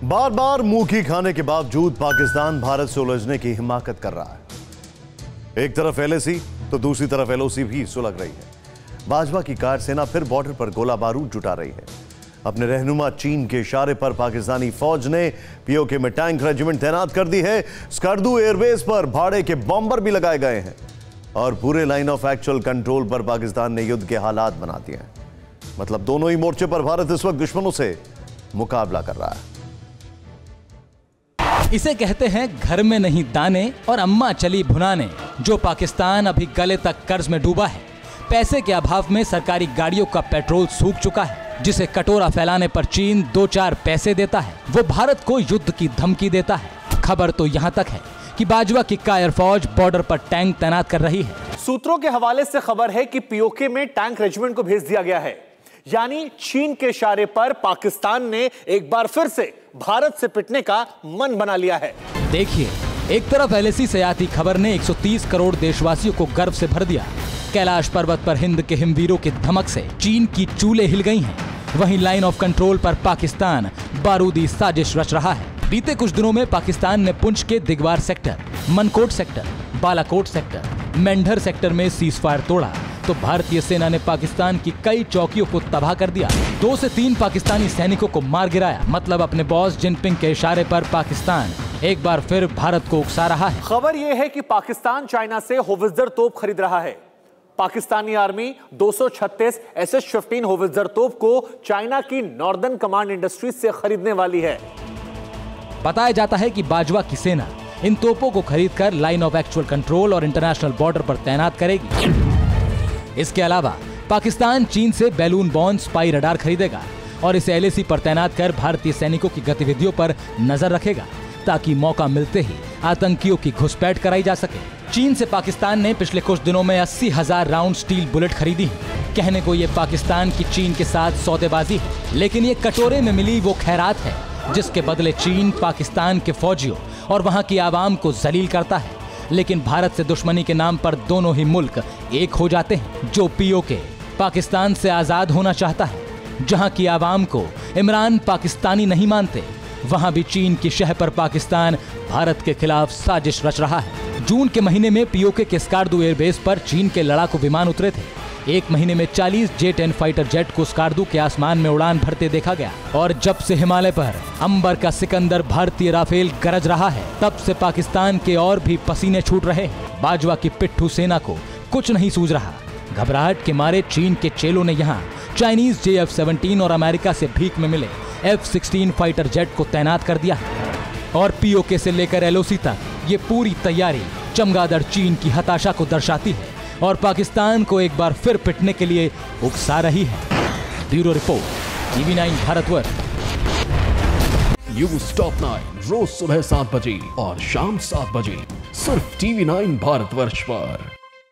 बार बार मुंह की खाने के बावजूद पाकिस्तान भारत से उलझने की हिमाकत कर रहा है। एक तरफ एलएसी तो दूसरी तरफ एलओसी भी सुलग रही है। भाजपा की कार सेना फिर बॉर्डर पर गोला बारूद जुटा रही है। अपने रहनुमा चीन के इशारे पर पाकिस्तानी फौज ने पीओके में टैंक रेजिमेंट तैनात कर दी है। स्कर्दू एयरबेस पर भाड़े के बॉम्बर भी लगाए गए हैं और पूरे लाइन ऑफ एक्चुअल कंट्रोल पर पाकिस्तान ने युद्ध के हालात बना दिए हैं। मतलब दोनों ही मोर्चे पर भारत इस वक्त दुश्मनों से मुकाबला कर रहा है। इसे कहते हैं घर में नहीं दाने और अम्मा चली भुनाने। जो पाकिस्तान अभी गले तक कर्ज में डूबा है, पैसे के अभाव में सरकारी गाड़ियों का पेट्रोल सूख चुका है, जिसे कटोरा फैलाने पर चीन 2-4 पैसे देता है, वो भारत को युद्ध की धमकी देता है। खबर तो यहाँ तक है कि बाजवा की कायर फौज बॉर्डर पर टैंक तैनात कर रही है। सूत्रों के हवाले से खबर है कि पीओके में टैंक रेजिमेंट को भेज दिया गया है। यानी चीन के इशारे पर पाकिस्तान ने एक बार फिर से भारत से पिटने का मन बना लिया है। देखिए, एक तरफ एलएसी से आती खबर ने 130 करोड़ देशवासियों को गर्व से भर दिया। कैलाश पर्वत पर हिंद के हिमवीरों की धमक से चीन की चूलें हिल गई हैं। वहीं लाइन ऑफ कंट्रोल पर पाकिस्तान बारूदी साजिश रच रहा है। बीते कुछ दिनों में पाकिस्तान ने पुंछ के Digwar sector, Mankot sector, Balakot sector, Mendhar sector में सीजफायर तोड़ा तो भारतीय सेना ने पाकिस्तान की कई चौकियों को तबाह कर दिया। 2 से 3 पाकिस्तानी सैनिकों को मार गिराया। मतलब अपने बॉस जिनपिंग के इशारे पर पाकिस्तान एक बार फिर भारत को उकसा रहा है। खबर यह है कि पाकिस्तान चाइना से होवित्जर तोप खरीद रहा है। पाकिस्तानी आर्मी 236 SS-15 होवित्जर तोप को चाइना की नॉर्दर्न कमांड इंडस्ट्रीज से खरीदने वाली है। बताया जाता है कि बाजवा की सेना इन तोपों को खरीदकर लाइन ऑफ एक्चुअल कंट्रोल और इंटरनेशनल बॉर्डर पर तैनात करेगी। इसके अलावा पाकिस्तान चीन से बैलून बॉर्न स्पाई रडार खरीदेगा और इसे एलएसी पर तैनात कर भारतीय सैनिकों की गतिविधियों पर नजर रखेगा, ताकि मौका मिलते ही आतंकियों की घुसपैठ कराई जा सके। चीन से पाकिस्तान ने पिछले कुछ दिनों में 80,000 राउंड स्टील बुलेट खरीदी है। कहने को ये पाकिस्तान की चीन के साथ सौदेबाजी है, लेकिन ये कटोरे में मिली वो खैरात है जिसके बदले चीन पाकिस्तान के फौजियों और वहां की आवाम को जलील करता है। लेकिन भारत से दुश्मनी के नाम पर दोनों ही मुल्क एक हो जाते हैं। जो पीओके पाकिस्तान से आजाद होना चाहता है, जहां की आवाम को इमरान पाकिस्तानी नहीं मानते, वहां भी चीन की शह पर पाकिस्तान भारत के खिलाफ साजिश रच रहा है। जून के महीने में पीओके के स्कार्दू एयरबेस पर चीन के लड़ाकू विमान उतरे थे। एक महीने में 40 J-10 फाइटर जेट को स्कार्दू के आसमान में उड़ान भरते देखा गया। और जब से हिमालय पर अंबर का सिकंदर भारतीय राफेल गरज रहा है, तब से पाकिस्तान के और भी पसीने छूट रहे हैं। बाजवा की पिट्ठू सेना को कुछ नहीं सूझ रहा। घबराहट के मारे चीन के चेलों ने यहाँ चाइनीज JF-17 और अमेरिका से भीख में मिले F-16 फाइटर जेट को तैनात कर दिया है। और पीओके से लेकर एलओसी तक ये पूरी तैयारी चमगादड़ चीन की हताशा को दर्शाती है और पाकिस्तान को एक बार फिर पिटने के लिए उकसा रही है। Bureau report, TV9 Bharatvarsh. News top 9 रोज सुबह 7 बजे और शाम 7 बजे सिर्फ TV9 भारतवर्ष पर।